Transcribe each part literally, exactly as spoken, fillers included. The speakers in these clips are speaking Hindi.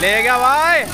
ले गया भाई।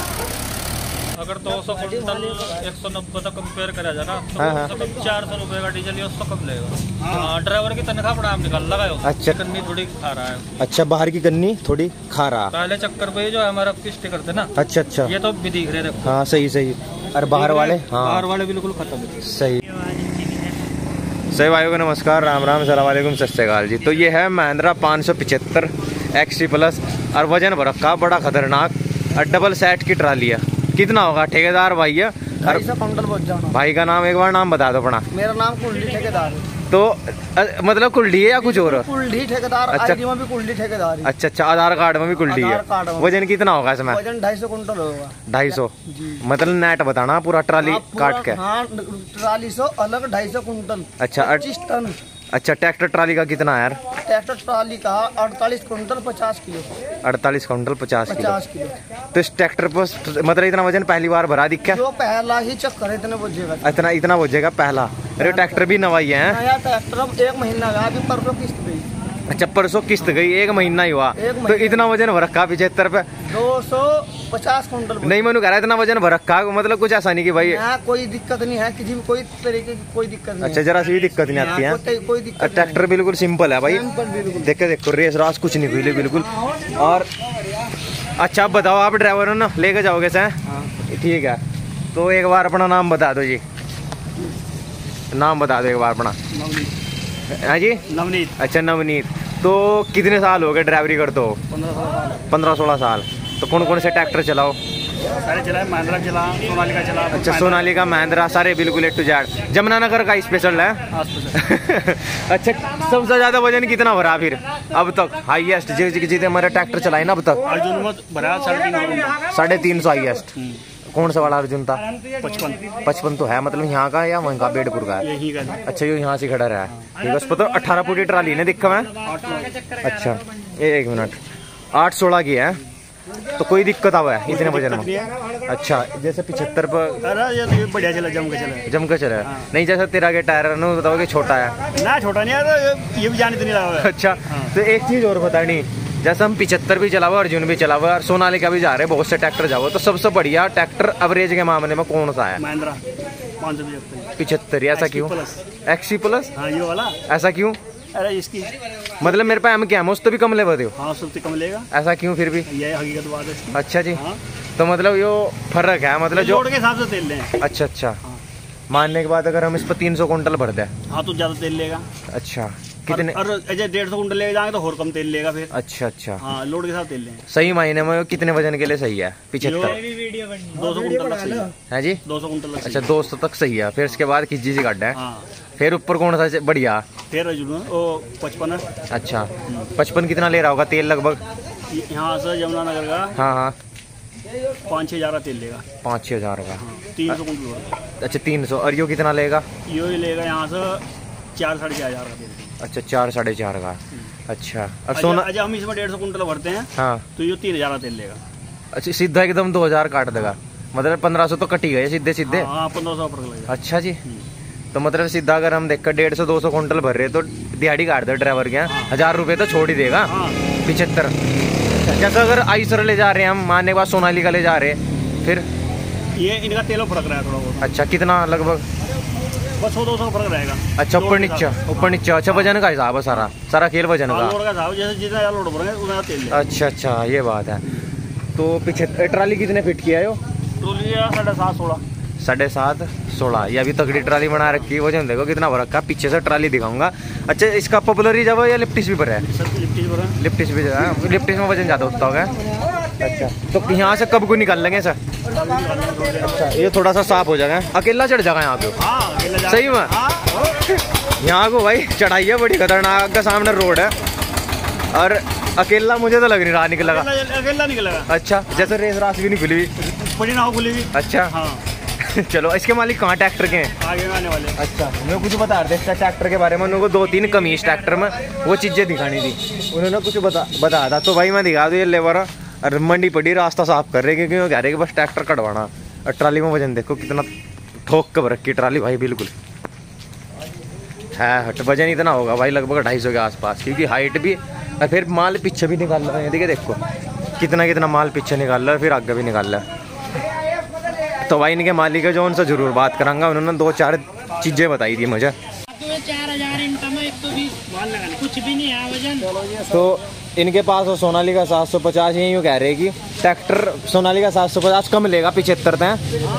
अगर दो सौ क्विंटल एक सौ नब्बे तक कंपेयर करा जाना तो हाँ हाँ। चार सौ रुपए का डीजल ये उसको कम लेगा। हाँ, ड्राइवर की तनख्वाह बड़ा निकाल लगा है। अच्छा, कन्नी थोड़ी खा रहा है। अच्छा, बाहर की कन्नी थोड़ी खा रहा। पहले चक्कर पे जो है हमारा किस्टे करते ना। अच्छा अच्छा, ये तो भी दिख रहे देखो। हाँ सही सही। और बाहर वाले, हाँ बाहर वाले बिल्कुल खत्म है। सही सही। भाइयों को नमस्कार, राम राम, सलाम वालेकुम, सत श्री अकाल जी। तो ये है महिंद्रा पाँच सौ पिछहत्तर एक्सी प्लस और वजन भरक्का बड़ा खतरनाक और डबल सेट की ट्राली है। कितना होगा ठेकेदार भाई है? ढाई सौ क्विंटल पहुंच जाना। भाई का नाम एक बार नाम बता दो अपना। मेरा नाम कुलडी ठेकेदार है। तो अ, मतलब कुलडी है या कुछ और? कुलडी ठेकेदार। अच्छा। आईडी में भी कुलडी ठेकेदार है। अच्छा अच्छा, आधार कार्ड में भी कुलडी है। आधार कार्ड में। वजन कितना होगा इसमें? वजन ढाई सौ क्विंटल होगा। ढाई सौ जी। मतलब नेट बताना पूरा ट्राली हाँ, पूरा- काट के। हाँ, ट्राली सौ अलग ढाई सौ क्विंटल। अच्छा, अ- पच्चीस टन। अच्छा, ट्रैक्टर ट्राली का कितना है यार? ट्रैक्टर ट्राली का अड़तालीस क्विंटल पचास किलो। अड़तालीस क्विंटल पचास किलो। पचास किलो। तो इस ट्रैक्टर पर मतलब इतना वजन पहली बार भरा दिखा? जो पहला ही चक्कर है इतने बोझेगा। इतना इतना बोझेगा पहला? अरे ट्रैक्टर भी नवाई है। नया ट्रैक्टर अब एक महीना का अभी परसों किस्त गई। अच्छा, परसों किस्त गई, एक महीना ही हुआ। एक तो महीना। इतना वजन भरक्का पिछहत्तर पे? दो सौ पचास क्विंटल। नहीं, मैंने कह रहा इतना वजन भरक्का, मतलब कुछ ऐसा नहीं कि भाई। यहाँ कोई दिक्कत नहीं है, किसी भी कोई तरीके की कोई दिक्कत नहीं। अच्छा, जरा सी भी दिक्कत नहीं आती है। यहाँ कोई- कोई दिक्कत नहीं। ट्रैक्टर बिल्कुल सिंपल है भाई। सिंपल बिल्कुल। देखो देखो, रेस रास कुछ नहीं हुई बिल्कुल। और अच्छा, आप बताओ, आप ड्राइवर हो ना, लेके जाओगे सर? ठीक है, तो एक बार अपना नाम बता दो जी। नाम बता दो एक बार अपना। हाँ जी, नवनीत। अच्छा नवनीत। तो कितने साल हो गए ड्राइवरी करते हो? पंद्रह सोलह साल। तो कौन कौन से ट्रैक्टर चलाओ? सारे चला, महिंद्रा चला, सोनालिका चला। अच्छा, सोनालिका, महिंद्रा, सारे बिल्कुल ए टू जेड। जमुनानगर का स्पेशल है। अच्छा, सबसे ज्यादा वजन कितना भरा फिर अब तक हाईएस्ट जितने हमारे ट्रैक्टर चलाए ना अब तक? अर्जुन मत भरा साढ़े तीन साढ़े तीन सौ हाईएस्ट। कौन सा वाला अर्जुन था? पचपन। पचपन तो है, मतलब यहाँ का या वहीं का बेडपुर का है? यही का। अच्छा, ये यहाँ से खड़ा रहा है। ठीक है, उस पर तो अठारह फुटी ट्राली ने दिखा मैं। अच्छा, ये एक मिनट, आठ सोलह की है। तो कोई दिक्कत आवा है इतने वजन में? अच्छा, जैसे पिछहत्तर पर अरे ये तो बढ़िया चला, जम के चला। जम के चला। नहीं, जैसे तेरा के टायर ना बताओ कि छोटा है ना, छोटा नहीं है, ये भी जाने तो नहीं लगा। अच्छा, तो एक चीज और बतानी, जैसे हम पिछहत्तर भी चलावा, अर्जुन भी चलावा और सोनालिका भी जा रहे, बहुत से ट्रैक्टर जाओ, तो सबसे बढ़िया ट्रैक्टर एवरेज के मामले में कौन सा है? महिंद्रा पाँच सौ पचहत्तर। पिछहत्तर। ऐसा क्यों? एक्सी प्लस। हाँ, ये वाला। ऐसा क्यों? अरे इसकी मतलब मेरे पास एम क्या है, उस तो भी कम ले बते हो? हाँ, सबसे कम लेगा। ऐसा क्यों फिर भी? ये हकीकत बात है इसकी। अच्छा जी। हाँ। तो मतलब यो फर्क है, मतलब जो लोड के हिसाब से तेल लें। अच्छा अच्छा। हाँ। मानने के बाद अगर हम इस पर तीन सौ कुंटल भर दें? हाँ, तो ज्यादा तेल लेगा। अच्छा, कितने? और अजय डेढ़ सौ कुंटल ले जाएंगे तो और कम तेल लेगा फिर। अच्छा अच्छा। हाँ, लोड के साथ तेल लें। सही मायने में कितने वजन के लिए सही है पिछहत्तर? दो सौ कुंटल तक सही है। है जी? दो सौ कुंटल तक अच्छा, दो सौ तक सही है। फिर इसके बाद खिज्जी से काट है। हाँ। फिर ऊपर कौन सा बढ़िया? फिर अर्जुन वो पचपन है। अच्छा, पचपन कितना ले रहा होगा तेल लगभग? यहाँ से यमुनानगर का हाँ हाँ, पाँच छः हजार तेल लेगा। पाँच छः हजार का। हाँ, तीन सौ कुंटल। अच्छा, तीन सौ। और यो कितना लेगा? यो ही लेगा यहाँ से चार साढ़े चार हजार का तेल। अच्छा, चार साढ़े चार का। अच्छा, और सोना? अच्छा, हम इसमें डेढ़ सौ कुंटल भरते हैं। हाँ। तो यो तीन हजार तेल लेगा। अच्छा, सीधा एकदम दो हजार काट देगा, मतलब पंद्रह सौ तो कट ही गए सीधे सीधे। हाँ, पंद्रह सौ फर्क लगेगा। अच्छा जी। तो मतलब सीधा अगर हम देखकर डेढ़ सौ दो सौ कुंटल भर रहे तो दिहाड़ी काट दे ड्राइवर के यहाँ, हजार रुपये तो छोड़ ही देगा। हाँ। पिछहत्तर। जैसे अगर आइसर ले जा रहे हैं हम, मानने के बाद सोनालिका ले जा रहे हैं, फिर ये इनका तेलों फर्क रहा है थोड़ा बहुत। अच्छा, कितना लगभग? बस सौ दो सौ फर्क रहेगा। अच्छा, ऊपर नीचे ऊपर नीचे। अच्छा, वजन का हिसाब है सारा सारा खेल वजन हाँ, का। लोड का हिसाब, जैसे जितना ज्यादा लोड भरेंगे उतना तेल लेगा। अच्छा अच्छा, ये बात है। तो पिछहत्तर ट्राली कितने फिट किया है? ट्रोली साढ़े सात सोलह। साढ़े सात सोलह। ये अभी तगड़ी ट्राली बना रखी है। वजन देखो कितना भर रखा, पीछे से ट्राली दिखाऊंगा। अच्छा, इसका पॉपुलर ही जब या लिप्टिस भी पर है? लिप्टिस भी है। लिप्टिस में वजन ज़्यादा होता होगा। अच्छा, तो यहाँ से कब को निकाल लेंगे सर? अच्छा, ये थोड़ा सा साफ हो जाएगा, अकेला चढ़ जाएगा यहाँ पे? सही में यहाँ को भाई चढ़ाई है बड़ी खतरनाक, का सामने रोड है और अकेला मुझे तो लग नहीं रहा निकलेगा। अकेला निकलेगा। अच्छा, जैसे रेस रास भी नहीं खुली बड़ी ना हो खुली भी। अच्छा। हाँ। चलो, इसके मालिक कहाँ ट्रैक्टर के हैं? आगे आने वाले। अच्छा, मैं कुछ बता रहे थे ट्रैक्टर के बारे में, उनको दो तीन कमी इस ट्रैक्टर में वो चीज़ें दिखानी थी, उन्होंने कुछ बता बताया था। तो भाई मैं दिखा दूँ, ये लेबर और मंडी पड़ी रास्ता साफ कर रहे क्योंकि वो कह रहे कि बस ट्रैक्टर कटवाना। और ट्राली में वजन देखो कितना ठोक कर रखी ट्राली भाई, बिल्कुल है हट। वजन इतना होगा भाई लगभग ढाई सौ के आसपास, क्योंकि हाइट भी और फिर माल पीछे भी निकाल रहे हैं। देखिए देखो कितना कितना माल पीछे निकाल रहा है, फिर आगे भी निकाल रहा है। तो भाई इनके मालिक है जो उनसे ज़रूर बात करांगा, उन्होंने दो चार चीज़ें बताई थी मुझे। चार हजार इनकम है, एक सौ बीस कुछ भी नहीं है वजन। तो इनके पास वो सोनालिका सात सौ पचास ही यूँ कह रहे हैं कि ट्रैक्टर सोनालिका सात सौ पचास कम लेगा पिछहत्तर तय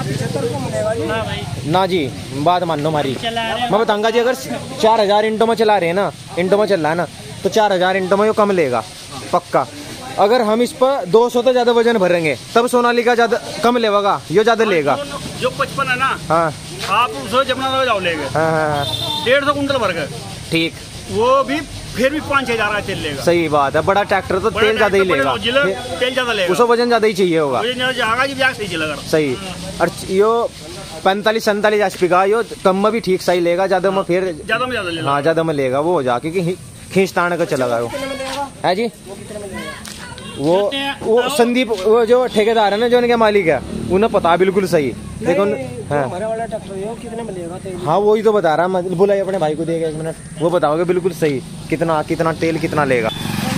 ना जी। बात मान लो हमारी, मैं बताऊंगा जी, अगर चार हजार इंटो में चला रहे हैं ना, इंटो में चल रहा है ना, तो चार हजार इंटो में यो कम लेगा पक्का। अगर हम इस पर दो सौ तो ज्यादा वजन भरेंगे तब सोनालिका ज्यादा कम लेगा, यो ज्यादा लेगा। जो पचपन है ना, हाँ आप उसे जमुना जाओ लेंगे हाँ हाँ डेढ़ सौ कुंटल भर गए, ठीक, वो भी फिर भी पाँच छह हजार तेल लेगा। सही बात है। बड़ा ट्रैक्टर तो तेल ज्यादा ही लेगा, तेल ज्यादा लेगा, उसको वजन ज्यादा ही चाहिए होगा। सही। और यो पैंतालीस सैंतालीस एच पी का यो कम में भी ठीक सही लेगा, ज्यादा में फिर ज्यादा में ज्यादा लेगा। हाँ ज्यादा में लेगा वो हो जा, क्योंकि खींच तान का चला गया है जी। वो वो संदीप वो जो ठेकेदार है ना, जो इनके मालिक है, उन्हें पता बिल्कुल सही। देखो हाँ वाला ट्रैक्टर कितने में लेगा तेल? हाँ वही तो बता रहा, मैं बुलाइए अपने भाई को, देगा एक मिनट, वो बताओगे बिल्कुल सही कितना कितना तेल कितना लेगा।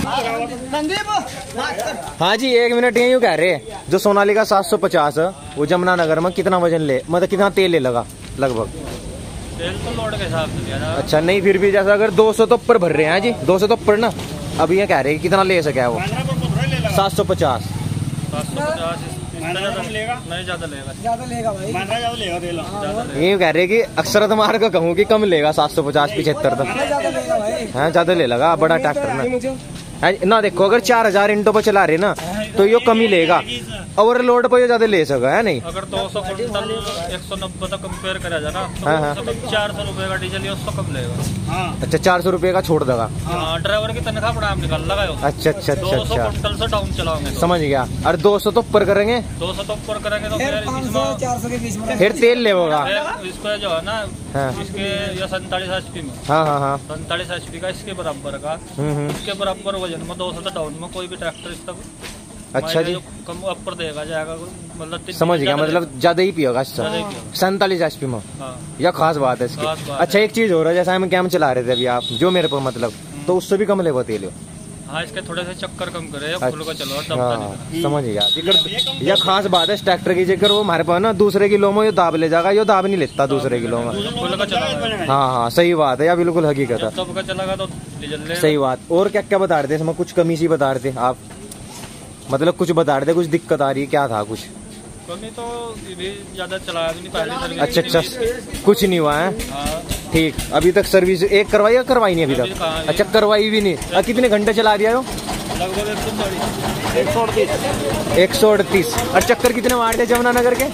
हाँ जी एक मिनट, ये यूँ कह रहे हैं जो सोनालिका सात सौ पचास है वो जमुनानगर में कितना वजन ले, मतलब कितना तेल ले लगा लगभग? तेल तो लोड के हिसाब से दिया ना। अच्छा नहीं, फिर भी जैसा अगर दो सौ तो ऊपर भर रहे हैं जी, दो सौ तो ऊपर ना, अब ये कह रहे हैं कितना ले सके वो सात सौ पचास सात सौ पचास नहीं ज्यादा लेगा, ज्यादा लेगा भाई, ज्यादा लेगा तेल। ये कह रहे हैं कि अक्षरत मार का कहूँ कि कम लेगा सात सौ पचास पिछहत्तर तक, ज्यादा लेगा भाई। हाँ ज्यादा ले लगा बड़ा ट्रैक्टर ना। ना देखो अगर चार हजार इंटो पर चला रहे ना तो यो कम ही लेगा, ओवर लोड पर ये ज्यादा ले सका है नहीं। अगर दो सौ कुंटल एक सौ नब्बे तक कंपेयर करा जाए ना, हाँ, हाँ। तो चार सौ रुपए का डीजल ये उसको कम लेगा। हाँ। अच्छा चार सौ रुपये का छोड़ देगा। हाँ, ड्राइवर की तनख्वाह बढ़ा हम निकाल लगा। अच्छा अच्छा अच्छा दो सौ अच्छा कुंटल से डाउन चलाओगे तो। समझ गया। और दो सौ तो ऊपर करेंगे, दो सौ तो ऊपर करेंगे तो फिर इसमें चार सौ के बीच में फिर तेल ले होगा। फिर इसको जो है ना, हाँ। इसके ये सैंतालीस एच पी में, हाँ हाँ हाँ सैंतालीस एच पी का इसके बराबर का, हम्म हम्म इसके बराबर वजन में दो सौ तो डाउन में कोई भी ट्रैक्टर इस तक अच्छा जी कम ऊपर देगा जाएगा, मतलब तीन- समझ गया, मतलब ज्यादा ही पिएगा ज्यादा ही पिएगा। सैंतालीस एच पी में, हाँ। यह खास बात है खास इसकी। बात अच्छा एक चीज हो रहा है, जैसा हम कैम चला रहे थे अभी आप जो मेरे पर मतलब, तो उससे भी कम लेगा तेल। हाँ, इसके थोड़े से चक्कर कम करे, खुल का चलो दबता हाँ नहीं। समझ गया। जिक्र यह खास बात है इस ट्रैक्टर की, जिक्र वो हमारे पास ना दूसरे किलो में यो दाब ले जाएगा, यो दाब नहीं लेता दूसरे किलो में। खुल का चला हाँ हाँ सही बात है, या बिल्कुल हकीकत है, तब का चलागा तो डीजल ले। सही बात। और क्या क्या बता रहे थे इसमें, कुछ कमी सी बता रहे थे आप, मतलब कुछ बता रहे थे, कुछ दिक्कत आ रही है, क्या था कुछ? कमी तो ये भी ज्यादा चलाया भी नहीं पहले सर्विस। अच्छा अच्छा कुछ नहीं हुआ है, हाँ, ठीक। अभी तक सर्विस एक करवाई या करवाई नहीं अभी अभी तक? कहाँ है? अच्छा करवाई भी नहीं। और कितने घंटे चला दिया हो? लगभग एक सौ चालीस एक सौ अड़तीस एक सौ अड़तीस। और चक्कर कितने मार थे जमुनानगर के?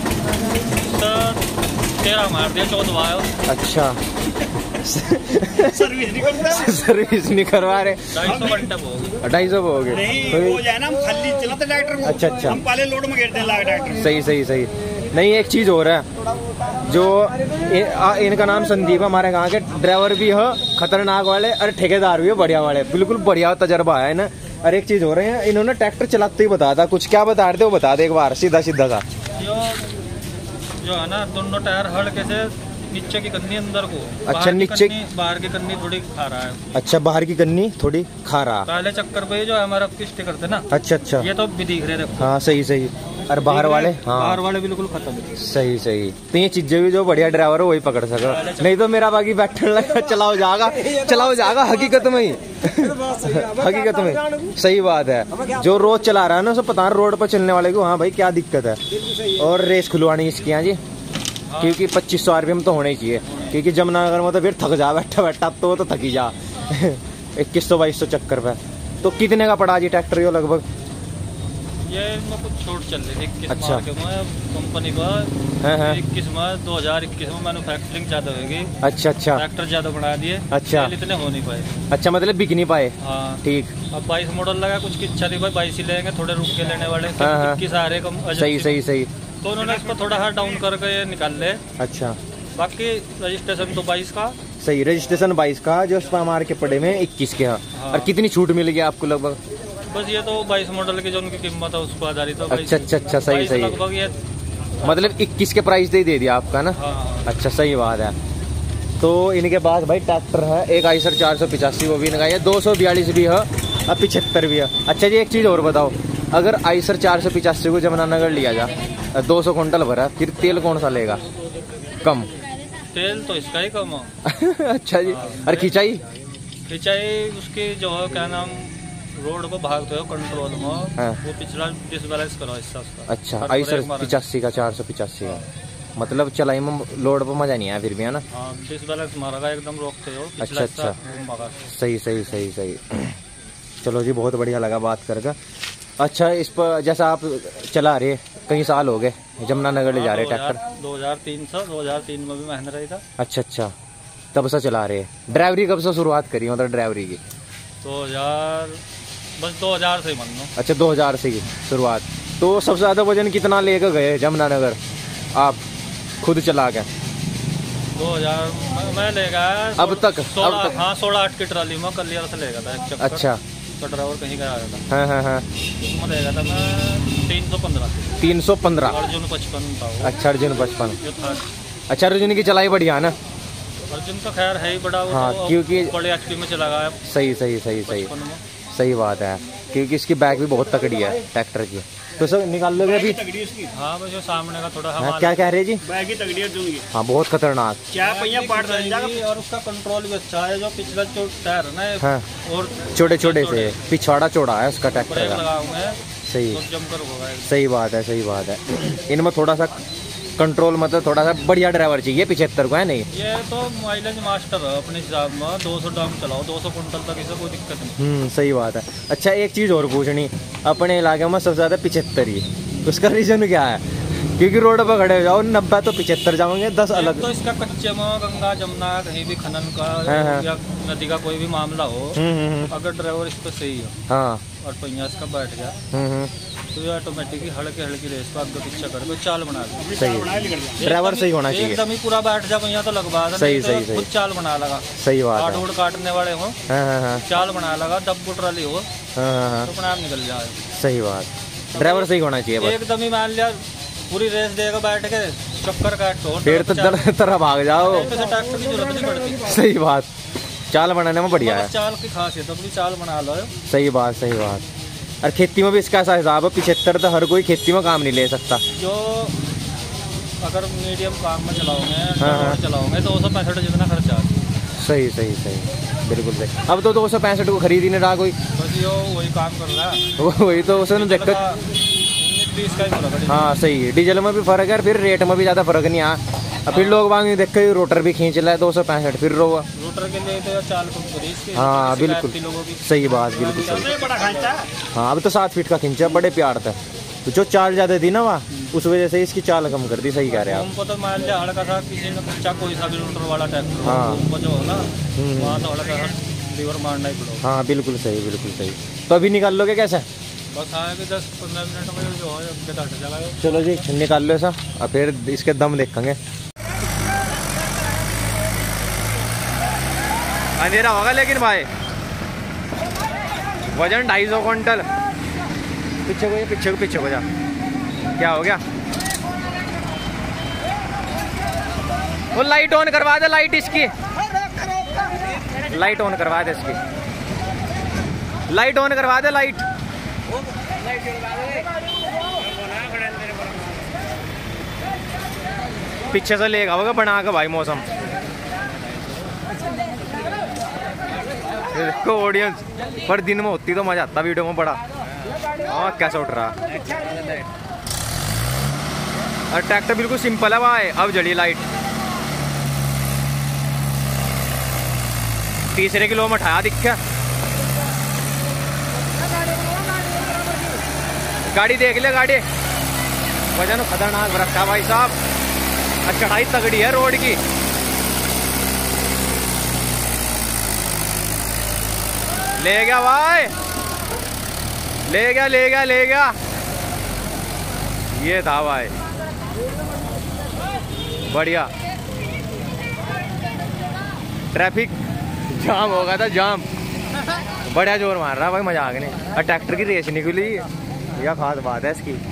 तेरह मार दिया, चौदह आया। अच्छा सर्विस नहीं करता, सर्विस नहीं करवा रहे, ढाई सौ घंटे हो ढाई सौ हो गए। नहीं, वो जाए ना, हम खाली चलाते ट्रैक्टर को। अच्छा अच्छा हम पहले लोड में गिरते हैं लाख ट्रैक्टर। सही सही सही। नहीं एक चीज हो रहा है, जो इ, आ, इनका नाम संदीप, हमारे गाँव के ड्राइवर भी हो खतरनाक वाले, और ठेकेदार भी हो बढ़िया वाले, बिल्कुल बढ़िया तजर्बा है ना। और एक चीज हो रहे हैं, इन्होंने ट्रैक्टर चलाते ही बता था कुछ, क्या बता रहे थे वो बता दे एक बार सीधा सीधा सा। जो जो है ना, दोनों टायर हल्के से नीचे की कन्नी अंदर को, अच्छा, बाहर की नीचे- कन्नी- बाहर की कन्नी थोड़ी खा रहा है। अच्छा बाहर की कन्नी थोड़ी खा रहा। पहले चक्कर पे जो है हमारा किस्टे करते ना, अच्छा अच्छा ये तो भी दिख रहे देखो। हाँ सही सही। और बाहर वाले हाँ बाहर वाले बिल्कुल खत्म। सही सही। तो ये चीजें भी जो बढ़िया ड्राइवर हो वही पकड़ सका, नहीं तो मेरा बाकी बैठने लगा चलाओ जाएगा चलाओ जाएगा हकीकत में ही हकीकत में सही बात है। जो रोज चला रहा है ना उसे पता है रोड पर चलने वाले को, हाँ भाई क्या दिक्कत है। और रेस खुलवानी इसकी यहाँ जी, क्योंकि पच्चीस सौ आरपीएम तो होना ही चाहिए, क्योंकि जमुनानगर में तो फिर थक जा बैठा बैठा तो तो थकी जा इक्कीस सौ बाईस सौ चक्कर पे। तो कितने का पड़ा जी ट्रैक्टर यो लगभग? ये इनमें कुछ छूट चल रही थी इक्कीस अच्छा। मार्के में कंपनी का, हाँ हाँ इक्कीस में दो हजार इक्कीस में मैन्युफैक्चरिंग ज्यादा होगी, अच्छा अच्छा ट्रैक्टर ज्यादा बढ़ा दिए। अच्छा। सेल इतने हो नहीं पाए। अच्छा मतलब बिक नहीं पाए, हाँ, ठीक। अब बाईस मॉडल लगा, कुछ की इच्छा थी भाई बाईस ही लेंगे, थोड़े रुक के लेने वाले, हाँ, हाँ। इक्कीस आ रहे कम। सही सही सही। तो उन्होंने इसको थोड़ा सा डाउन करके ये निकाल ले। अच्छा बाकी रजिस्ट्रेशन तो बाईस का, सही। रजिस्ट्रेशन बाईस का, जो स्पा मार के पड़े में इक्कीस के। हाँ। और कितनी छूट मिलेगी आपको लगभग? बस ये तो बाईस मॉडल की जो उनकी कीमत है उस पर आधारित है। अच्छा अच्छा अच्छा सही बाईस सही। लगभग ये, मतलब इक्कीस के प्राइस दे ही दे दिया आपका ना। हाँ, अच्छा सही बात है। तो इनके पास भाई ट्रैक्टर है एक आइसर चार सौ पिचासी, वो भी इनका है, दो सौ बयालीस भी है और पिछहत्तर भी है। अच्छा जी एक चीज़ और बताओ, अगर आइसर चार सौ पिचासी को जमुनानगर लिया जा, दो सौ कुंटल भरा, फिर तेल कौन सा लेगा कम? तेल तो इसका ही कम हो। अच्छा जी। और खिंचाई? खिंचाई उसकी जो है क्या नाम, रोड पर भागते हो कंट्रोल में, हाँ। वो पिछला डिसबैलेंस करो इससे उसका। अच्छा, आइसर पिचासी का चार सौ पिचासी का, मतलब चलाई में लोड पर मजा नहीं आया फिर भी, है ना? हाँ, डिसबैलेंस मारेगा एकदम, रोकते हो। अच्छा अच्छा, सही सही सही सही। चलो जी, बहुत बढ़िया लगा बात करके। अच्छा, इस पर जैसा आप चला रहे, कई साल हो गए जमुनानगर ले जा रहे ट्रैक्टर? दो हजार तीन सौ दो हजार तीन में भी महंगा रही था। अच्छा अच्छा, तब से चला रहे। ड्राइवरी कब से शुरुआत करी, मतलब ड्राइवरी की? दो हजार, बस दो हजार से ही मान लो। अच्छा, दो हजार से की शुरुआत। तो सबसे ज्यादा वजन कितना लेकर गए जमुनानगर आप खुद चला के? दो हजार मैं ले गया अब तक? अब तक हाँ, सोलह आठ की ट्राली में कलियर से ले गया था एक चक्कर। अच्छा, तो ड्राइवर कहीं गया था। हाँ हाँ हाँ, उसमें ले गया था मैं तीन सौ पंद्रह तीन सौ पंद्रह। अर्जुन पचपन था वो। अच्छा, अर्जुन पचपन। जो था अच्छा, अर्जुन की चलाई बढ़िया है ना? अर्जुन तो खैर है ही बड़ा, वो हाँ, तो क्योंकि बड़े एचपी में चला गया। सही सही सही सही पचपन में। सही बात है, क्योंकि इसकी बैक भी बहुत तकड़ी है ट्रैक्टर की। तो सर निकाल लोगे अभी? हाँ, बस जो सामने का थोड़ा हाँ, हवा क्या कह रहे जी? बैग की तगड़ी अर्जुन की। हाँ, बहुत खतरनाक। क्या पहिया पार्ट जाएगी, और उसका कंट्रोल भी अच्छा है। जो पिछला जो टायर है ना, हाँ, और छोटे छोटे से पिछवाड़ा चौड़ा है उसका ट्रैक्टर ब्रेक का। लगा हुए हैं, सही तो जमकर होगा। सही बात है, सही बात है। इनमें थोड़ा सा कंट्रोल, मतलब थोड़ा सा बढ़िया ड्राइवर चाहिए पिछहत्तर को, है नहीं? ये तो माइलेज मास्टर है अपने हिसाब में। दो सौ डाउन चलाओ, दो सौ कुंटल तक इसे कोई दिक्कत नहीं। हम्म, सही बात है। अच्छा, एक चीज़ और पूछनी, अपने इलाके में सबसे ज़्यादा पिछहत्तर ही, उसका रीज़न क्या है? क्योंकि रोड पर खड़े हो जाओ नब्बे तो पिछहत्तर जाओगे, दस अलग। तो इसका कच्चे में गंगा जमुना कहीं भी खनन का हाँ, हाँ। या नदी का कोई भी मामला हो, हम्म हम्म, अगर ड्राइवर इस पर सही है हाँ, और पहिया इसका बैठ गया, हम्म हम्म, तो ये ऑटोमेटिकली हल्के हल्की रेस पर आगे पीछे करके चाल बना ले। सही, ड्राइवर सही होना चाहिए। एकदम ही पूरा बैठ जा पहिया तो लगवा दे, सही, नहीं तो सही, सही। खुद चाल बना लगा। सही बात आठ है। उड़ काटने वाले हो, हाँ हाँ हाँ चाल बना लगा, डब्बू ट्राली हो हाँ हाँ हाँ, तो अपने आप निकल जाए। सही बात, ड्राइवर सही होना चाहिए बस। एकदम ही मान लिया पूरी रेस देगा बैठ के, चक्कर काट तो फिर तो दर तरह भाग जाओ। ट्रैक्टर की जरूरत नहीं पड़ती। सही बात, चाल बनाने में बढ़िया है। चाल की खासियत अपनी चाल बना लो। सही बात, सही बात। और खेती में भी इसका ऐसा हिसाब है, पिछहत्तर तो हर कोई खेती में काम नहीं ले सकता। जो अगर मीडियम काम में चलाओगे, हाँ, हाँ। चलाओगे दो सौ पैंसठ जितना खर्चा है। सही सही सही, बिल्कुल सही। अब तो दो सौ पैंसठ को खरीद ही नहीं रहा कोई। बस यो वही काम कर रहा है। वही तो उसने देखकर। उन्नीस बीस का ही फर्क है। हाँ सही है, डीजल में भी फर्क है, फिर रेट में भी ज़्यादा फर्क नहीं आ। और फिर लोग बाग देख के रोटर भी खींच रहा है दो सौ पैंसठ, फिर रो रोटर के लिए तो चाल कम करी इसकी। हाँ बिल्कुल लोगों की सही बात, बिल्कुल सही। बड़ा खांचा। हाँ, अब तो सात फीट का खींचा, बड़े प्यार था। तो जो चाल ज़्यादा थी ना वहाँ, उस वजह से इसकी चाल कम कर दी। सही कह रहे हैं आप। हमको तो मान लिया हल्का सा किसी ने कच्चा कोई सा भी रोटर वाला ट्रैक्टर हाँ। हमको जो है ना, वहाँ तो हल्का सा लीवर मारना ही पड़ेगा। हाँ बिल्कुल सही, बिल्कुल सही। तो अभी निकाल लोगे कैसे? बस आए कि दस पंद्रह मिनट में जो है अपने घाटे चलाओ। चलो जी, निकाल लो ऐसा, और फिर इसके दम देखेंगे। अंधेरा होगा लेकिन भाई, वजन ढाई सौ क्विंटल। पीछे को जा, पीछे को पीछे को जा। क्या हो गया? वो लाइट ऑन करवा दे, लाइट इसकी लाइट ऑन करवा दे, इसकी लाइट ऑन करवा दे, लाइट। पीछे से लेगा होगा बना के भाई मौसम। देखो ऑडियंस, पर दिन में होती तो मजा आता वीडियो में बड़ा। हाँ, कैसा उठ रहा। और ट्रैक्टर बिल्कुल सिंपल है भाई। अब जड़ी लाइट, तीसरे किलो में उठाया दिखा। गाड़ी देख ले, गाड़ी वजन खतरनाक रखा भाई साहब। और चढ़ाई तगड़ी है रोड की। ले गया भाई, ले गया ले गया ले गया। ये था भाई, बढ़िया। ट्रैफिक जाम हो गया था, जाम। बढ़िया जोर मार रहा भाई, मजा आ गया। और ट्रैक्टर की रेस निकली, यह खास बात है इसकी।